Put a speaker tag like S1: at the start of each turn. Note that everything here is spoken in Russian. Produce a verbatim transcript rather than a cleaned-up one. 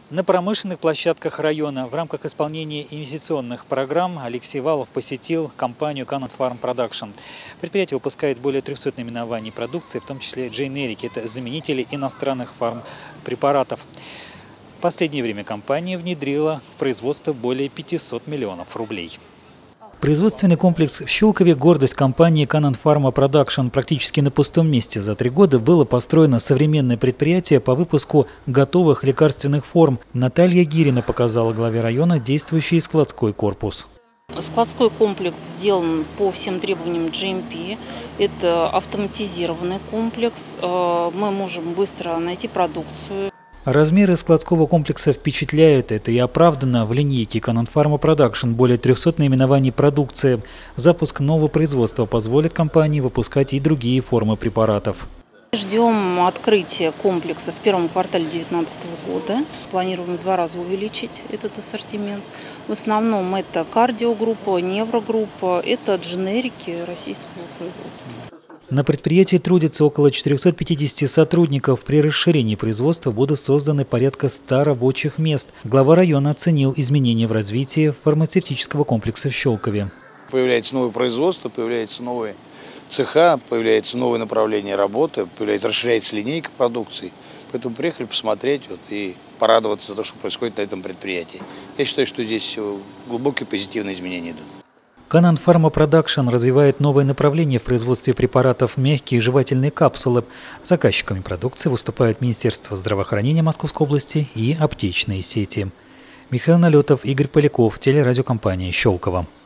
S1: На промышленных площадках района в рамках исполнения инвестиционных программ Алексей Валов посетил компанию Cannon Farm Production. Предприятие выпускает более трёхсот наименований продукции, в том числе дженерики. Это заменители иностранных фармпрепаратов. В последнее время компания внедрила в производство более пятисот миллионов рублей. Производственный комплекс в Щелкове – гордость компании Cannon Farm Production. Практически на пустом месте за три года было построено современное предприятие по выпуску готовых лекарственных форм. Наталья Гирина показала главе района действующий складской корпус.
S2: Складской комплекс сделан по всем требованиям джи эм пи. Это автоматизированный комплекс. Мы можем быстро найти продукцию.
S1: Размеры складского комплекса впечатляют. Это и оправдано. В линейке Cannon Farm Production более трёхсот наименований продукции. Запуск нового производства позволит компании выпускать и другие формы препаратов.
S2: Ждем открытия комплекса в первом квартале две тысячи девятнадцатого года. Планируем в два раза увеличить этот ассортимент. В основном это кардиогруппа, неврогруппа, это дженерики российского производства.
S1: На предприятии трудится около четырёхсот пятидесяти сотрудников. При расширении производства будут созданы порядка ста рабочих мест. Глава района оценил изменения в развитии фармацевтического комплекса в Щелкове.
S3: Появляется новое производство, появляются новые цеха, появляется новое направление работы, появляется, расширяется линейка продукции. Поэтому приехали посмотреть вот, и порадоваться за то, что происходит на этом предприятии. Я считаю, что здесь глубокие позитивные изменения идут.
S1: Cannon Farm Production развивает новое направление в производстве препаратов мягкие жевательные капсулы. Заказчиками продукции выступают Министерство здравоохранения Московской области и аптечные сети. Михаил Налетов, Игорь Поляков, телерадиокомпания Щелково.